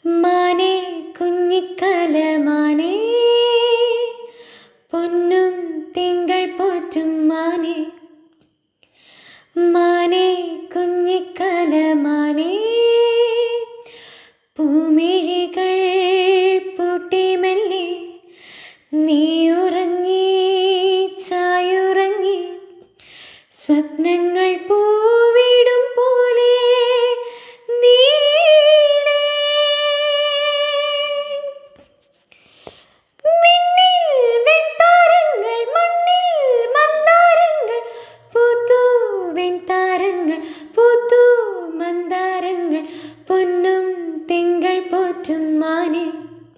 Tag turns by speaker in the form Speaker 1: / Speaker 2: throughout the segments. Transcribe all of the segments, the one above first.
Speaker 1: മാനേ കുഞ്ഞിക്കലമാനേ പൊന്നും തിങ്കൾ പോറ്റും മാനേ മാനേ കുഞ്ഞിക്കലമാനേ പൂമിഴികൾ പൂട്ടി മെല്ലെ നീ ഉറങ്ങി ചായുറങ്ങി സ്വപ്നങ്ങൾ പൂവിടും പോലെ നീളെ മിന്നിൽ വെൺതാരങ്ങൾ മണ്ണിൽ മന്ദാരങ്ങൾ പൂത്തു വെൺതാരങ്ങൾ പൂത്തു മന്ദാരങ്ങൾ പൊന്നും തിങ്കൾ പോറ്റും മാനേ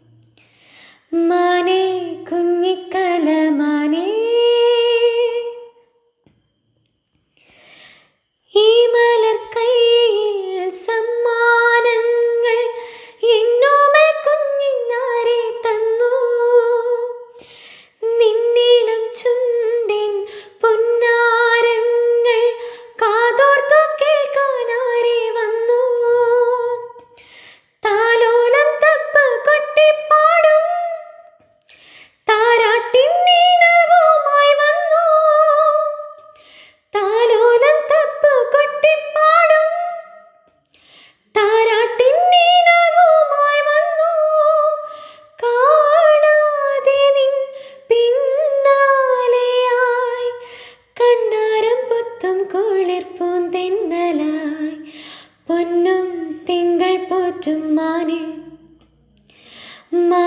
Speaker 1: മാനേ കുഞ്ഞിക്കലമാനേ ഈ മലർക്കൈയിൽ സമ്മാനങ്ങൾ എന്നോമൽ കുഞ്ഞിനാരെ തന്നു നിന്നിളം ചുണ്ടിൻ പൊന്നാരങ്ങൾ കാതോർത്തു കേൾക്കാനാരെ വന്നു താലോലം തപ്പ് കൊട്ടിപ്പാടും താരാട്ടിൻ നീണവുമായി വന്നു താലോലം തപ്പ് കൊട്ടിപ്പാടും താരാട്ടിൻ നീണവുമായി വന്നു കാണാതെ നിൻ പിന്നാലെയായി കണ്ണാരം പുത്തും കുളിർപ്പൂന്തെന്നലായി പൊന്നും തിങ്കൾ പോറ്റും മാനേ